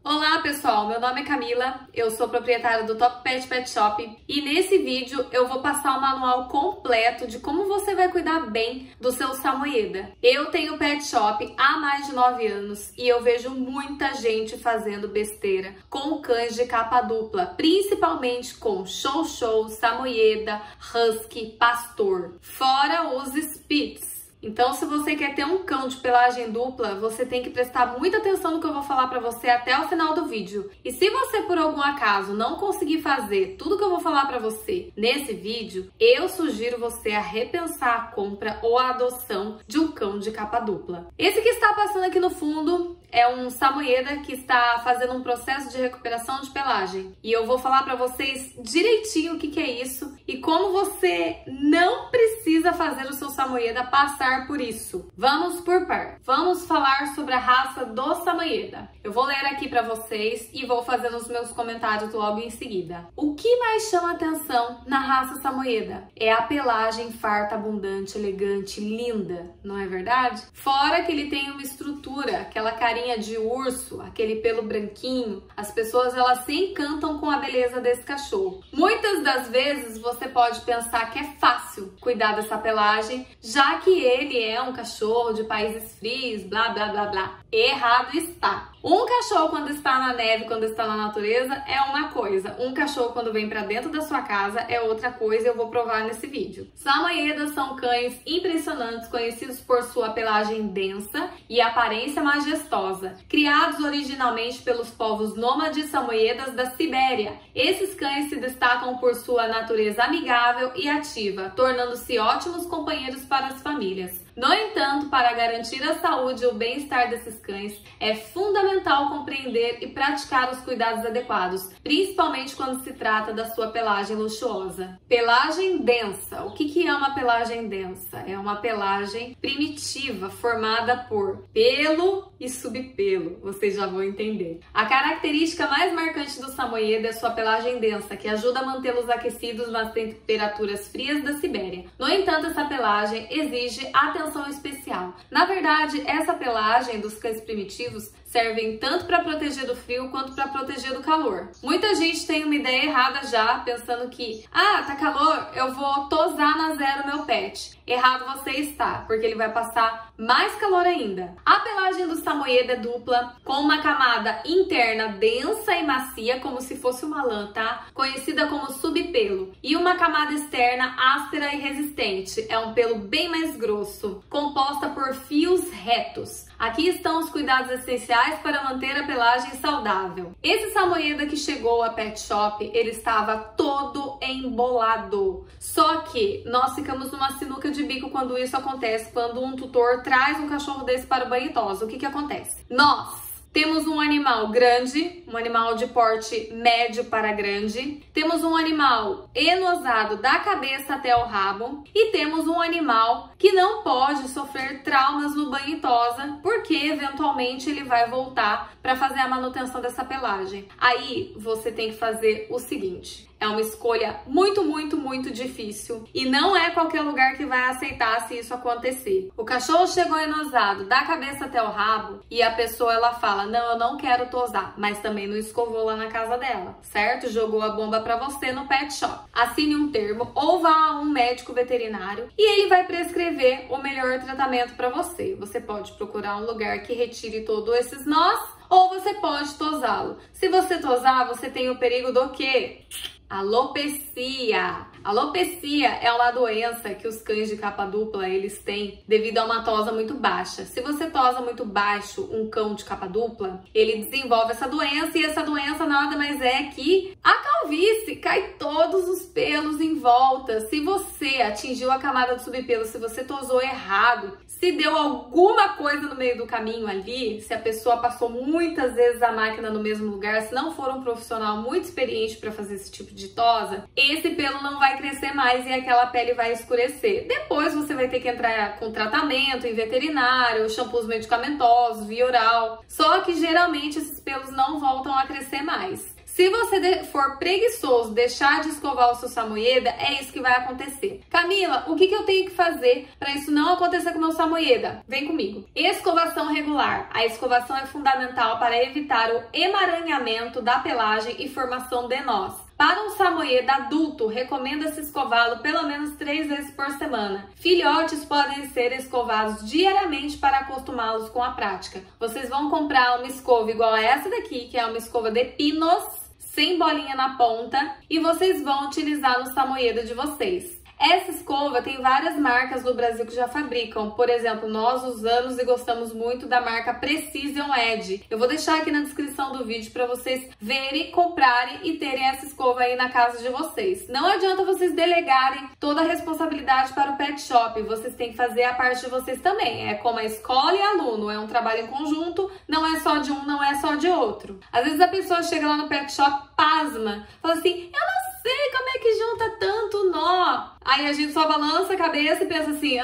Olá pessoal, meu nome é Camila, eu sou proprietária do Top Pet Pet Shop e nesse vídeo eu vou passar o manual completo de como você vai cuidar bem do seu Samoyeda. Eu tenho pet shop há mais de 9 anos e eu vejo muita gente fazendo besteira com cães de capa dupla, principalmente com Chow, Samoyeda, Husky, Pastor, fora os Spitz. Então, se você quer ter um cão de pelagem dupla, você tem que prestar muita atenção no que eu vou falar pra você até o final do vídeo. E se você, por algum acaso, não conseguir fazer tudo que eu vou falar pra você nesse vídeo, eu sugiro você a repensar a compra ou a adoção de um cão de capa dupla. Esse que está passando aqui no fundo é um Samoyeda que está fazendo um processo de recuperação de pelagem. E eu vou falar pra vocês direitinho o que é isso e como você não precisa fazer o seu Samoyeda passar por isso. Vamos por par. Vamos falar sobre a raça do Samoyeda. Eu vou ler aqui pra vocês e vou fazer os meus comentários logo em seguida. O que mais chama atenção na raça Samoyeda? É a pelagem farta, abundante, elegante, linda, não é verdade? Fora que ele tem uma estrutura, aquela carinha de urso, aquele pelo branquinho. As pessoas elas se encantam com a beleza desse cachorro. Muitas das vezes você pode pensar que é fácil cuidar dessa pelagem, já que ele é um cachorro de países frios, blá blá blá blá. Errado está. Um cachorro quando está na neve, quando está na natureza, é uma coisa. Um cachorro quando vem para dentro da sua casa é outra coisa e eu vou provar nesse vídeo. Samoyedas são cães impressionantes, conhecidos por sua pelagem densa e aparência majestosa. Criados originalmente pelos povos nômades samoyedas da Sibéria, esses cães se destacam por sua natureza amigável e ativa, tornando-se ótimos companheiros para as famílias. No entanto, para garantir a saúde e o bem-estar desses cães, é fundamental compreender e praticar os cuidados adequados, principalmente quando se trata da sua pelagem luxuosa. Pelagem densa. O que é uma pelagem densa? É uma pelagem primitiva, formada por pelo e subpelo. Vocês já vão entender. A característica mais marcante do Samoyeda é sua pelagem densa, que ajuda a mantê-los aquecidos nas temperaturas frias da Sibéria. No entanto, essa pelagem exige atenção especial. Na verdade, essa pelagem dos cães primitivos servem tanto para proteger do frio quanto para proteger do calor. Muita gente tem uma ideia errada já, pensando que tá calor, eu vou tosar na zero meu pet. Errado você está, porque ele vai passar mais calor ainda. A pelagem do Samoyeda é dupla, com uma camada interna densa e macia, como se fosse uma lã, tá? Conhecida como subpelo. E uma camada externa áspera e resistente. É um pelo bem mais grosso, composta por fios retos. Aqui estão os cuidados essenciais para manter a pelagem saudável. Esse Samoyeda que chegou a Pet Shop, ele estava todo embolado. Só que nós ficamos numa sinuca de bico quando isso acontece, quando um tutor traz um cachorro desse para o banho e tosa. O que acontece? Nós temos um animal grande, um animal de porte médio para grande. Temos um animal enosado da cabeça até o rabo. E temos um animal que não pode sofrer traumas no banho e tosa, porque eventualmente ele vai voltar para fazer a manutenção dessa pelagem. Aí você tem que fazer o seguinte. É uma escolha muito difícil e não é qualquer lugar que vai aceitar se isso acontecer. O cachorro chegou enosado da cabeça até o rabo e a pessoa ela fala, não, eu não quero tosar, mas também não escovou lá na casa dela, certo? Jogou a bomba pra você no pet shop. Assine um termo ou vá a um médico veterinário e ele vai prescrever o melhor tratamento pra você. Você pode procurar um lugar que retire todos esses nós ou você pode tosá-lo. Se você tosar, você tem o perigo do quê? Alopecia. Alopecia é uma doença que os cães de capa dupla eles têm devido a uma tosa muito baixa. Se você tosa muito baixo um cão de capa dupla, ele desenvolve essa doença e essa doença nada mais é que a calvície, cai todos os pelos em volta. Se você atingiu a camada do subpelo, se você tosou errado, se deu alguma coisa no meio do caminho ali, se a pessoa passou muitas vezes a máquina no mesmo lugar, se não for um profissional muito experiente para fazer esse tipo de tosa, esse pelo não vai crescer mais e aquela pele vai escurecer. Depois você vai ter que entrar com tratamento em veterinário, shampoos medicamentosos, via oral. Só que geralmente esses pelos não voltam a crescer mais. Se você for preguiçoso, deixar de escovar o seu Samoyeda, é isso que vai acontecer. Camila, o que eu tenho que fazer para isso não acontecer com o meu Samoyeda? Vem comigo. Escovação regular. A escovação é fundamental para evitar o emaranhamento da pelagem e formação de nós. Para um Samoyeda adulto, recomenda-se escová-lo pelo menos 3 vezes por semana. Filhotes podem ser escovados diariamente para acostumá-los com a prática. Vocês vão comprar uma escova igual a essa daqui, que é uma escova de pinos, sem bolinha na ponta, e vocês vão utilizar no Samoyeda de vocês. Essa escova tem várias marcas no Brasil que já fabricam. Por exemplo, nós usamos e gostamos muito da marca Precision Edge. Eu vou deixar aqui na descrição do vídeo para vocês verem, comprarem e terem essa escova aí na casa de vocês. Não adianta vocês delegarem toda a responsabilidade para o pet shop. Vocês têm que fazer a parte de vocês também. É como a escola e aluno. É um trabalho em conjunto, não é só de um, não é só de outro. Às vezes a pessoa chega lá no pet shop, pasma, fala assim, eu não sei como é que junta tanto nó. Aí a gente só balança a cabeça e pensa assim,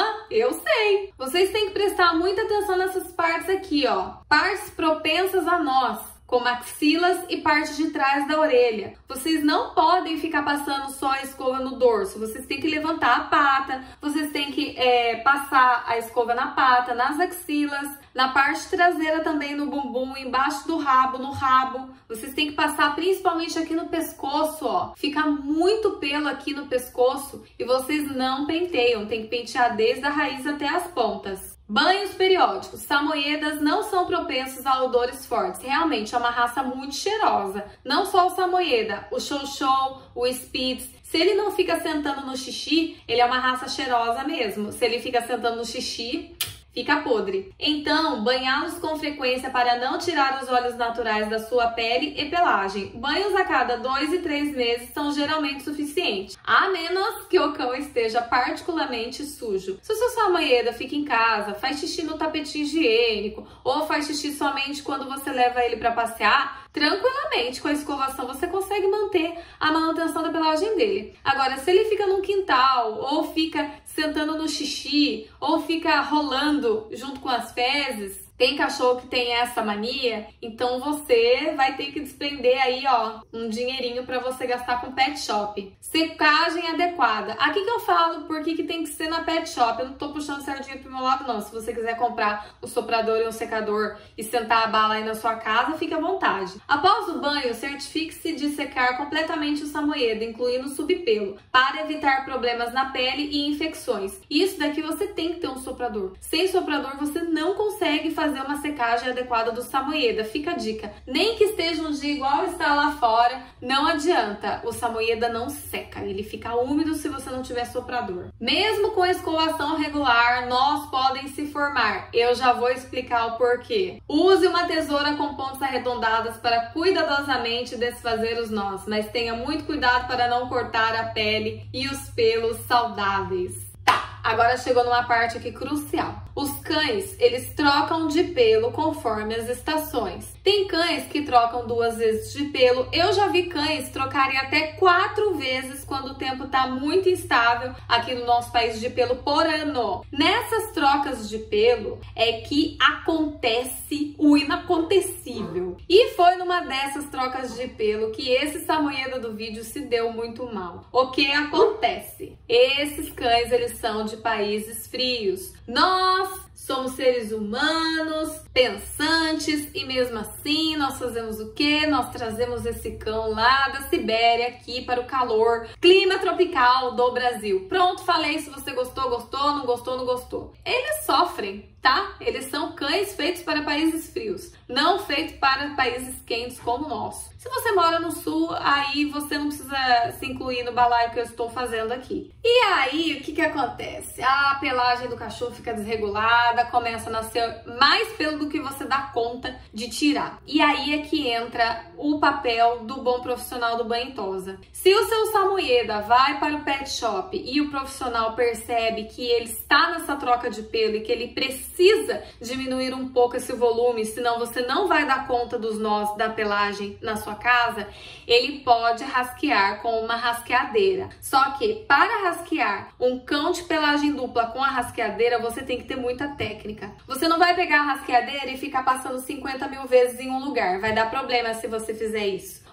eu sei. Vocês têm que prestar muita atenção nessas partes aqui, ó. Partes propensas a nós, como axilas e parte de trás da orelha. Vocês não podem ficar passando só a escova no dorso. Vocês têm que levantar a pata, vocês têm que passar a escova na pata, nas axilas, na parte traseira também, no bumbum, embaixo do rabo, no rabo. Vocês têm que passar principalmente aqui no pescoço, ó. Fica muito pelo aqui no pescoço e vocês não penteiam. Tem que pentear desde a raiz até as pontas. Banhos periódicos. Samoyedas não são propensos a odores fortes. Realmente é uma raça muito cheirosa. Não só o Samoyeda, o Chow Chow, o Spitz. Se ele não fica sentando no xixi, ele é uma raça cheirosa mesmo. Se ele fica sentando no xixi, fica podre. Então, banhá-los com frequência para não tirar os óleos naturais da sua pele e pelagem. Banhos a cada 2 e 3 meses são geralmente suficientes, a menos que o cão esteja particularmente sujo. Se o seu Samoyeda fica em casa, faz xixi no tapetinho higiênico ou faz xixi somente quando você leva ele para passear, tranquilamente com a escovação você consegue manter a manutenção da pelagem dele. Agora, se ele fica num quintal ou fica sentando no xixi ou fica rolando junto com as fezes, tem cachorro que tem essa mania, então você vai ter que desprender aí, ó, um dinheirinho para você gastar com pet shop. Secagem adequada. Aqui que eu falo porque que tem que ser na pet shop. Eu não tô puxando sardinha pro meu lado, não. Se você quiser comprar um soprador e um secador e sentar a bala aí na sua casa, fique à vontade. Após o banho, certifique-se de secar completamente o Samoyeda, incluindo o subpelo, para evitar problemas na pele e infecções. Isso daqui você tem que ter um soprador. Sem soprador, você não consegue fazer uma secagem adequada do Samoyeda. Fica a dica. Nem que esteja um dia igual está lá fora, não adianta. O Samoyeda não seca. Ele fica úmido se você não tiver soprador. Mesmo com a escovação regular, nós podem se formar. Eu já vou explicar o porquê. Use uma tesoura com pontas arredondadas para cuidadosamente desfazer os nós, mas tenha muito cuidado para não cortar a pele e os pelos saudáveis. Agora chegou numa parte aqui crucial. Os cães, eles trocam de pelo conforme as estações. Tem cães que trocam 2 vezes de pelo. Eu já vi cães trocarem até 4 vezes quando o tempo tá muito instável aqui no nosso país de pelo por ano. Nessas trocas de pelo é que acontece o inacontecível. E foi numa dessas trocas de pelo que esse Samoyeda do vídeo se deu muito mal. O que acontece? Esses cães, eles são de países frios. Nós somos seres humanos, pensantes, e mesmo assim nós fazemos o quê? Nós trazemos esse cão lá da Sibéria aqui para o calor, clima tropical do Brasil. Pronto, falei. Se você gostou, gostou, não gostou, não gostou. Eles sofrem, tá? Eles são cães feitos para países frios, não feitos para países quentes como o nosso. Se você mora no sul, aí você não precisa se incluir no balaio que eu estou fazendo aqui. E aí, o que acontece? A pelagem do cachorro fica desregulada, começa a nascer mais pelo do que você dá conta de tirar. E aí é que entra o papel do bom profissional do banho e tosa. Se o seu Samoyeda vai para o pet shop e o profissional percebe que ele está nessa troca de pelo e que ele precisa diminuir um pouco esse volume, senão você não vai dar conta dos nós da pelagem na sua casa, ele pode rasquear com uma rasqueadeira. Só que para rasquear um cão de pelagem dupla com a rasqueadeira, você tem que ter muita técnica. Você não vai pegar a rasqueadeira e ficar passando 50 mil vezes em um lugar. Vai dar problema se você fizer isso.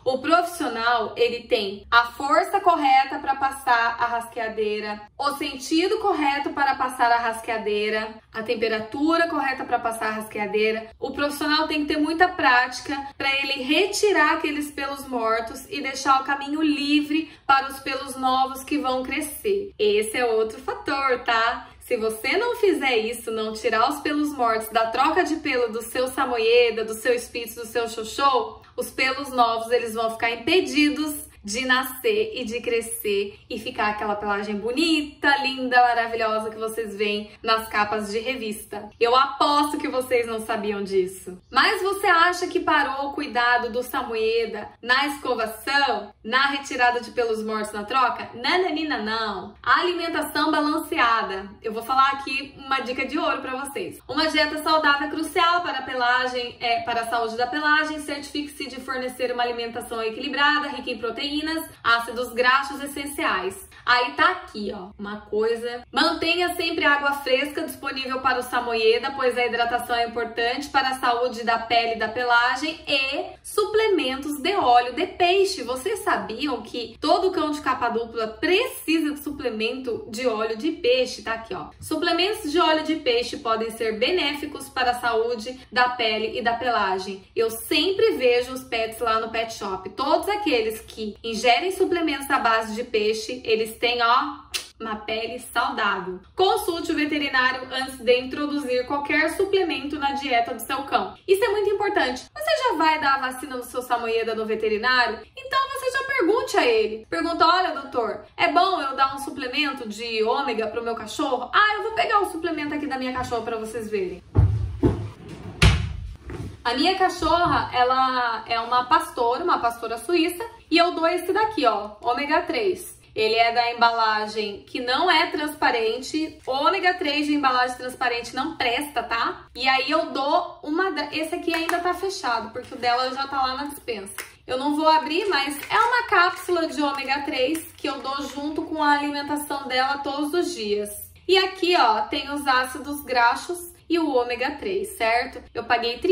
O profissional, ele tem a força correta para passar a rasqueadeira, o sentido correto para passar a rasqueadeira, a temperatura correta para passar a rasqueadeira. O profissional tem que ter muita prática para ele retirar aqueles pelos mortos e deixar o caminho livre para os pelos novos que vão crescer. Esse é outro fator, tá? Se você não fizer isso, não tirar os pelos mortos da troca de pelo do seu samoyeda, do seu spitz, do seu xoxô, os pelos novos eles vão ficar impedidos de nascer e de crescer e ficar aquela pelagem bonita, linda, maravilhosa que vocês veem nas capas de revista. Eu aposto que vocês não sabiam disso. Mas você acha que parou o cuidado do samoyeda na escovação, na retirada de pelos mortos na troca? Nananina, não. A alimentação balanceada. Eu vou falar aqui uma dica de ouro para vocês. Uma dieta saudável é crucial para a pelagem, para a saúde da pelagem. Certifique-se de fornecer uma alimentação equilibrada, rica em proteínas, ácidos graxos essenciais. Aí tá aqui, ó, uma coisa. Mantenha sempre água fresca disponível para o samoyeda, pois a hidratação é importante para a saúde da pele e da pelagem, e suplementos de óleo de peixe. Vocês sabiam que todo cão de capa dupla precisa de suplemento de óleo de peixe? Tá aqui, ó. Suplementos de óleo de peixe podem ser benéficos para a saúde da pele e da pelagem. Eu sempre vejo os pets lá no pet shop. Todos aqueles que ingerem suplementos à base de peixe, eles têm, ó, uma pele saudável. Consulte o veterinário antes de introduzir qualquer suplemento na dieta do seu cão. Isso é muito importante. Você já vai dar a vacina do seu samoyeda no veterinário? Então você já pergunte a ele. Pergunta: olha, doutor, é bom eu dar um suplemento de ômega pro meu cachorro? Ah, eu vou pegar o suplemento aqui da minha cachorra para vocês verem. A minha cachorra, ela é uma pastora suíça, e eu dou esse daqui, ó, ômega 3. Ele é da embalagem que não é transparente. O ômega 3 de embalagem transparente não presta, tá? E aí eu dou esse aqui ainda tá fechado, porque o dela já tá lá na despensa. Eu não vou abrir, mas é uma cápsula de ômega 3 que eu dou junto com a alimentação dela todos os dias. E aqui, ó, tem os ácidos graxos e o ômega 3, certo? Eu paguei R$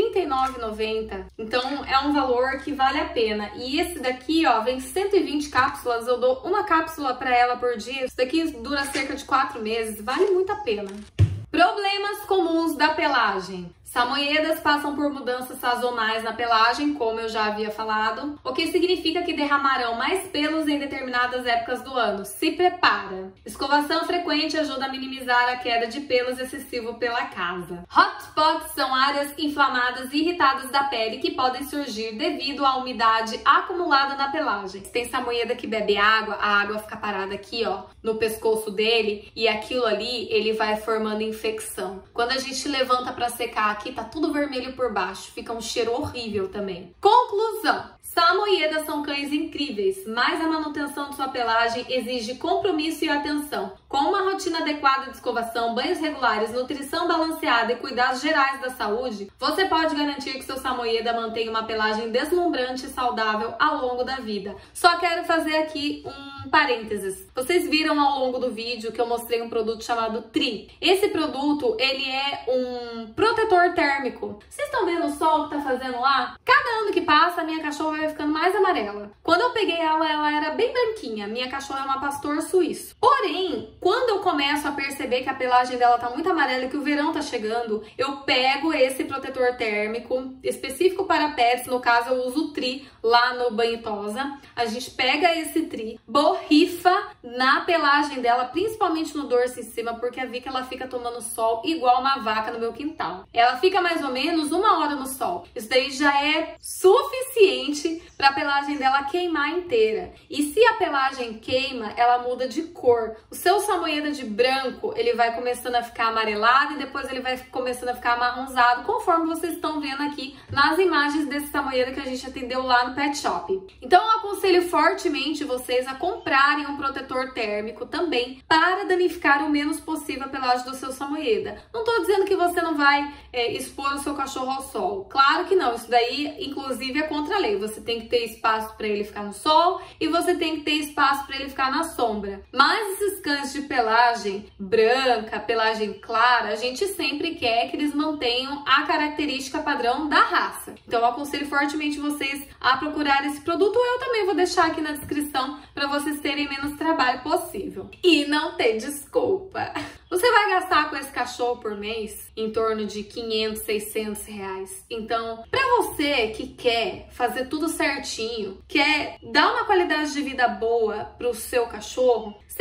39,90, então é um valor que vale a pena. E esse daqui, ó, vem 120 cápsulas, eu dou uma cápsula para ela por dia. Isso daqui dura cerca de 4 meses, vale muito a pena. Problemas comuns da pelagem. Samoyedas passam por mudanças sazonais na pelagem, como eu já havia falado, o que significa que derramarão mais pelos em determinadas épocas do ano. Se prepara! Escovação frequente ajuda a minimizar a queda de pelos excessivo pela casa. Hot spots são áreas inflamadas e irritadas da pele que podem surgir devido à umidade acumulada na pelagem. Se tem samoyeda que bebe água, a água fica parada aqui, ó, no pescoço dele, e aquilo ali, ele vai formando infecção. Quando a gente levanta para secar aqui, tá tudo vermelho por baixo, fica um cheiro horrível também. Conclusão: samoyedas são cães incríveis, mas a manutenção de sua pelagem exige compromisso e atenção. Com uma rotina adequada de escovação, banhos regulares, nutrição balanceada e cuidados gerais da saúde, você pode garantir que seu samoyeda mantenha uma pelagem deslumbrante e saudável ao longo da vida. Só quero fazer aqui um parênteses. Vocês viram ao longo do vídeo que eu mostrei um produto chamado Tri. Esse produto, ele é um protetor térmico. Vocês estão vendo o sol que tá fazendo lá? Cada ano que passa, a minha cachorra vai ficando mais amarela. Quando eu peguei ela era bem branquinha. Minha cachorra é uma pastor suíço. Porém, quando eu começo a perceber que a pelagem dela tá muito amarela e que o verão tá chegando, eu pego esse protetor térmico específico para pets. No caso, eu uso o Tri lá no Banho Tosa. A gente pega esse Tri, borrifa na pelagem dela, principalmente no dorso em cima, porque eu vi que ela fica tomando sol igual uma vaca no meu quintal. Ela fica mais ou menos 1 hora no sol. Isso daí já é suficiente para a pelagem dela queimar inteira. E se a pelagem queima, ela muda de cor. O seu samoyeda de branco, ele vai começando a ficar amarelado e depois ele vai começando a ficar amarronzado, conforme vocês estão vendo aqui nas imagens desse samoyeda que a gente atendeu lá no pet shop. Então eu aconselho fortemente vocês a comprarem um protetor térmico também para danificar o menos possível a pelagem do seu samoyeda. Não tô dizendo que você não vai expor o seu cachorro ao sol. Claro que não, isso daí inclusive é contra a lei. Você tem que que ter espaço para ele ficar no sol e você tem que ter espaço para ele ficar na sombra. Mas esses cães de pelagem branca, pelagem clara, a gente sempre quer que eles mantenham a característica padrão da raça. Então eu aconselho fortemente vocês a procurar esse produto. Eu também vou deixar aqui na descrição para vocês terem menos trabalho possível. E não ter desculpa. Você vai gastar com esse cachorro por mês em torno de 500, 600 reais. Então, para você que quer fazer tudo certinho, quer dar uma qualidade de vida boa pro seu cachorro, se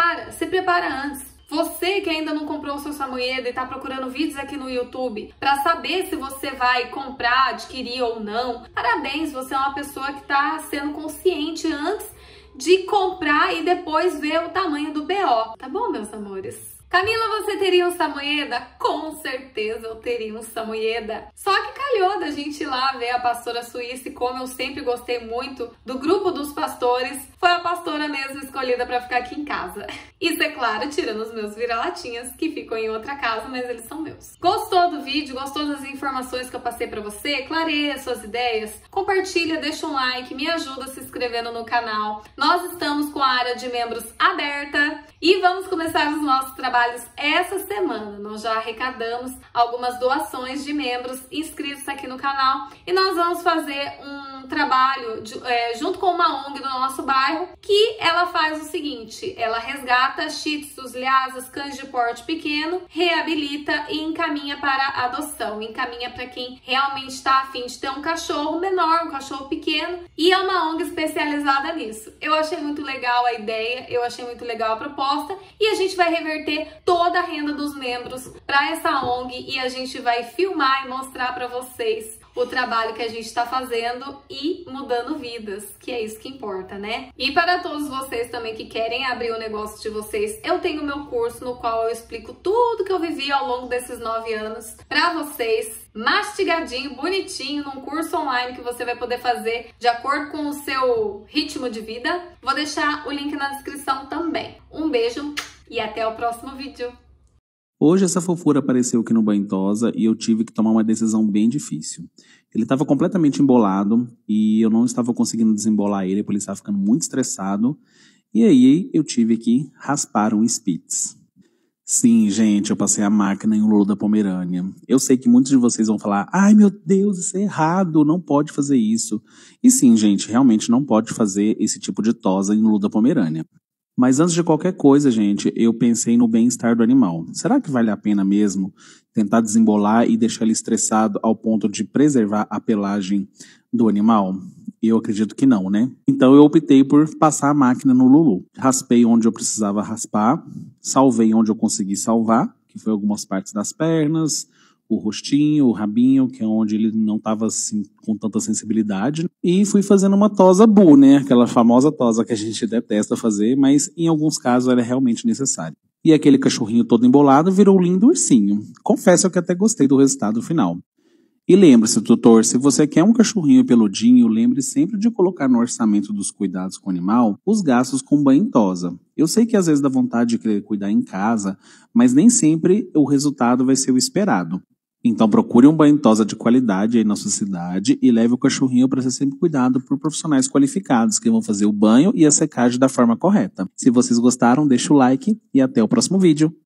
prepara antes. Você que ainda não comprou o seu Samoyeda e está procurando vídeos aqui no YouTube para saber se você vai comprar, adquirir ou não, parabéns, você é uma pessoa que está sendo consciente antes de comprar e depois ver o tamanho do BO. Tá bom, meus amores? Camila, você teria um Samoyeda? Com certeza eu teria um Samoyeda. Só que calhou da gente ir lá ver a pastora suíça e como eu sempre gostei muito do grupo dos pastores, foi a pastora mesmo escolhida para ficar aqui em casa. Isso é claro, tirando os meus vira-latinhas que ficam em outra casa, mas eles são meus. Gostou do vídeo? Gostou das informações que eu passei para você? Clareia suas ideias? Compartilha, deixa um like, me ajuda se inscrevendo no canal. Nós estamos com a área de membros aberta e vamos começar os nossos trabalhos essa semana. Nós já arrecadamos algumas doações de membros inscritos aqui no canal e nós vamos fazer um trabalho junto com uma ONG do nosso bairro, que ela faz o seguinte: ela resgata shih tzus, lhasas, cães de porte pequeno, reabilita e encaminha para adoção, encaminha para quem realmente está a fim de ter um cachorro menor, um cachorro pequeno, e é uma ONG especializada nisso. Eu achei muito legal a ideia, eu achei muito legal a proposta e a gente vai reverter toda a renda dos membros para essa ONG e a gente vai filmar e mostrar para vocês o trabalho que a gente está fazendo e mudando vidas, que é isso que importa, né? E para todos vocês também que querem abrir o negócio de vocês, eu tenho o meu curso no qual eu explico tudo que eu vivi ao longo desses 9 anos para vocês, mastigadinho, bonitinho, num curso online que você vai poder fazer de acordo com o seu ritmo de vida. Vou deixar o link na descrição também. Um beijo e até o próximo vídeo. Hoje essa fofura apareceu aqui no banho tosa e eu tive que tomar uma decisão bem difícil. Ele estava completamente embolado e eu não estava conseguindo desembolar ele, porque ele estava ficando muito estressado. E aí eu tive que raspar um Spitz. Sim, gente, eu passei a máquina em um Lulu da Pomerânia. Eu sei que muitos de vocês vão falar: ai meu Deus, isso é errado, não pode fazer isso. E sim, gente, realmente não pode fazer esse tipo de tosa em Lulu da Pomerânia. Mas antes de qualquer coisa, gente, eu pensei no bem-estar do animal. Será que vale a pena mesmo tentar desembolar e deixar ele estressado ao ponto de preservar a pelagem do animal? Eu acredito que não, né? Então eu optei por passar a máquina no Lulu. Raspei onde eu precisava raspar, salvei onde eu consegui salvar, que foi algumas partes das pernas, o rostinho, o rabinho, que é onde ele não estava assim, com tanta sensibilidade. E fui fazendo uma tosa bu, né? Aquela famosa tosa que a gente detesta fazer, mas em alguns casos ela é realmente necessária. E aquele cachorrinho todo embolado virou um lindo ursinho. Confesso que até gostei do resultado final. E lembre-se, tutor, se você quer um cachorrinho peludinho, lembre sempre de colocar no orçamento dos cuidados com o animal os gastos com banho e tosa. Eu sei que às vezes dá vontade de querer cuidar em casa, mas nem sempre o resultado vai ser o esperado. Então procure um banho tosa de qualidade aí na sua cidade e leve o cachorrinho para ser sempre cuidado por profissionais qualificados que vão fazer o banho e a secagem da forma correta. Se vocês gostaram, deixa o like e até o próximo vídeo.